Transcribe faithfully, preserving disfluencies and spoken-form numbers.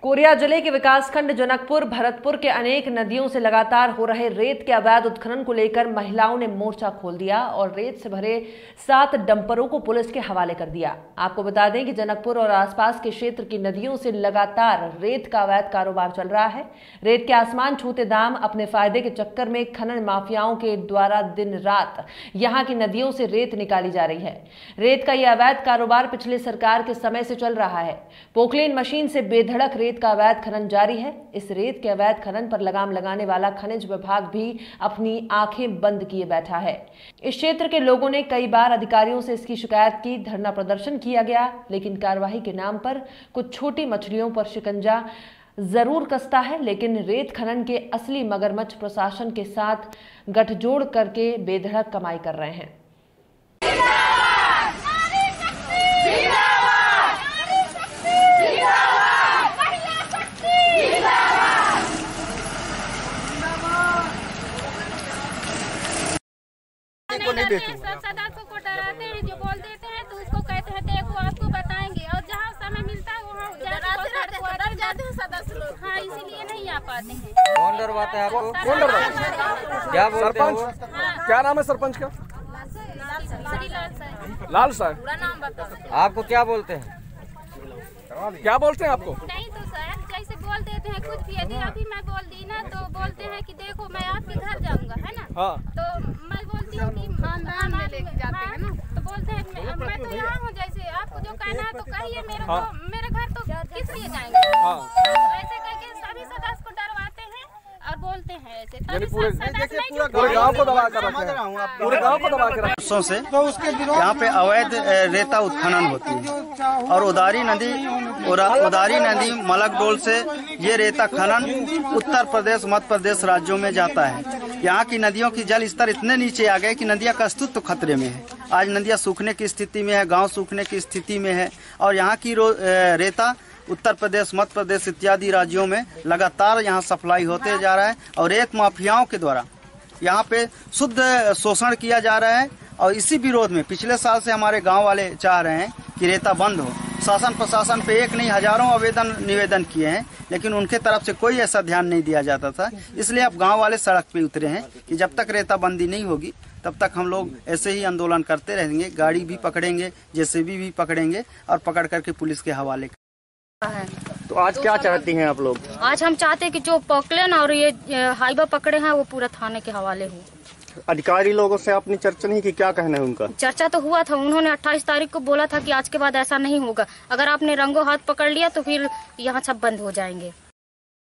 Korea जिले के विकासखंड जनकपुर भरतपुर के अनेक नदियों से लगातार हो रहे रेत के अवैध उत्खनन को लेकर महिलाओं ने मोर्चा खोल दिया और रेत से भरे सात डंपरों को पुलिस के हवाले कर दिया। आपको बता दें कि जनकपुर और आसपास के क्षेत्र की नदियों से लगातार रेत का अवैध कारोबार चल रहा है। रेत के आसमान छूते दाम अपने फायदे के चक्कर में खनन माफियाओं के द्वारा दिन रात यहाँ की नदियों से रेत निकाली जा रही है। रेत का यह अवैध कारोबार पिछले सरकार के समय से चल रहा है। पोकलेन मशीन से बेधड़क रेत का अवैध खनन जारी है। इस रेत के अवैध खनन पर लगाम लगाने वाला खनिज विभाग भी अपनी आंखें बंद किए बैठा है। इस क्षेत्र के लोगों ने कई बार अधिकारियों से इसकी शिकायत की, धरना प्रदर्शन किया गया, लेकिन कार्रवाई के नाम पर कुछ छोटी मछलियों पर शिकंजा जरूर कसता है, लेकिन रेत खनन के असली मगरमच्छ प्रशासन के साथ गठजोड़ करके बेधड़क कमाई कर रहे हैं। को नहीं देखूंगा। सदस्य को डराते हैं, जो बोल देते हैं तो उसको कहते हैं देखो आपको बताएंगे, और जहाँ समय मिलता है वहाँ डर जाते हैं सदस्य लोग। हाँ, इसीलिए नहीं आ पाते हैं। कौन डरवाता है आपको? कौन डरवाता है? क्या बोलते हैं? सरपंच क्या नाम है सरपंच का? लाल साहब। पूरा नाम बताओ। आपको क्या बोलते हैं? क्या बोलते हैं आपको? नहीं तो सर जैसे बोल देते हैं कुछ भी, यदि अभी मैं बोल दी ना तो बोलते हैं कि देखो मैं आपके घर जाऊंगा, है ना? हाँ। तो मैं बोलती हूँ कि खानदान में लेके जाते हैं ना, तो बोलते हैं मैं, मैं तो यहाँ हूँ, जैसे आपको जो कहना है तो कहिए, मेरे हाँ। को मेरे घर तो किस लिए जाएंगे? हाँ। तो ऐसे करके सभी सदस्य को डरवाते हैं और बोलते हैं ऐसे, तभी पूरे सदस्य नहीं पूरे गांव को दबा कर रखे हैं। पूरे गांव को दबा के रखे वर्षों से यहाँ पे अवैध रेता उत्खनन होती है और उदारी नदी उदारी नदी मलकडोल से ये रेता खनन उत्तर प्रदेश मध्य प्रदेश राज्यों में जाता है। यहाँ की नदियों की जल स्तर इतने नीचे आ गए कि नदियाँ का अस्तित्व खतरे में है। आज नदियाँ सूखने की स्थिति में है, गांव सूखने की स्थिति में है और यहाँ की रेता उत्तर प्रदेश मध्य प्रदेश इत्यादि राज्यों में लगातार यहाँ सप्लाई होते जा रहा है और रेत माफियाओं के द्वारा यहाँ पे शुद्ध शोषण किया जा रहा है। और इसी विरोध में पिछले साल से हमारे गांव वाले चाह रहे हैं कि रेता बंद हो। शासन प्रशासन पे एक नहीं हजारों आवेदन निवेदन किए हैं, लेकिन उनके तरफ से कोई ऐसा ध्यान नहीं दिया जाता था। इसलिए अब गांव वाले सड़क पे उतरे हैं कि जब तक रेता बंदी नहीं होगी तब तक हम लोग ऐसे ही आंदोलन करते रहेंगे। गाड़ी भी पकड़ेंगे, जेसीबी भी पकड़ेंगे और पकड़ करके पुलिस के हवाले है। तो आज क्या चाहती हैं आप लोग? आज हम चाहते हैं कि जो पोकलेन और ये हाईवा पकड़े हैं वो पूरा थाने के हवाले हो। अधिकारी लोगों से आपने चर्चा नहीं की? क्या कहना है उनका? चर्चा तो हुआ था, उन्होंने अट्ठाईस तारीख को बोला था कि आज के बाद ऐसा नहीं होगा, अगर आपने रंगों हाथ पकड़ लिया तो फिर यहाँ सब बंद हो जाएंगे।